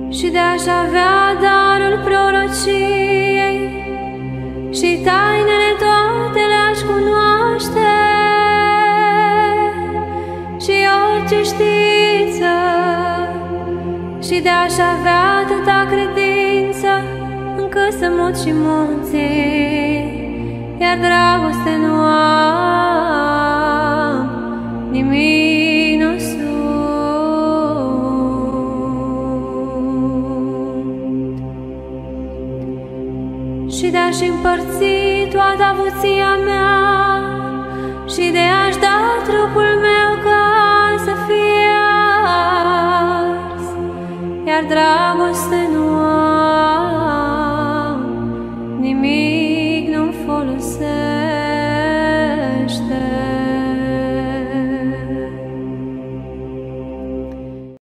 și de a-și avea darul prorociei și tainele toate le-aș cunoaște și orice știință și de a-și avea atâta credință încât să mut și munții, iar dragoste nu am, nimic nu sunt. Și de a-și împărți toată avuția mea și de a-și da trupul meu ca să fie ars, iar dragoste nu